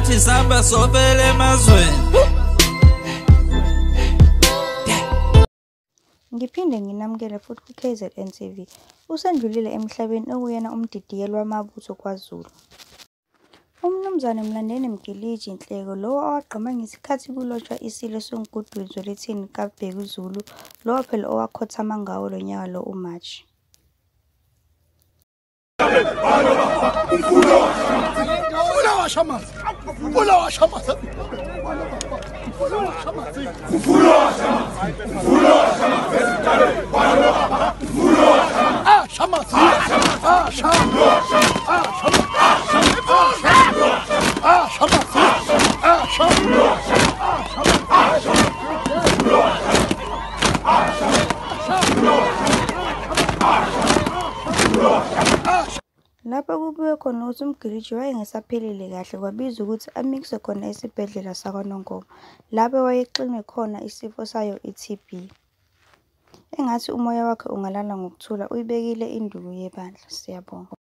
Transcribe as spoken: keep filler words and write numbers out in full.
nathi samba sovele emazweni. Ngiphinde nginamukele futhi ku-K Z N T V. Usendlulile emhlabeni okuyena umdidiyeli wamabutho kwaZulu. Umnumzane Mlandeni Mkiliji Nhleko, lowo owagqama ngesikhathi kulotshwa isilo soMgodi Zwelithini kaBheki Zulu, lowo phela owakhothama ngawo lo nyaka lo uMashi. Lapho kubuye khona ukuthi uMgiliji wayengasaphelile kahle, kwabizwa ukuthi amikiswe khona esibhedlela sakwaNongoma, lapho wayexinwe khona isifo sayo i-T B. Engathi umoya wakhe ungalala ngokuthula, uyibekile induku yebandla. Siyabonga.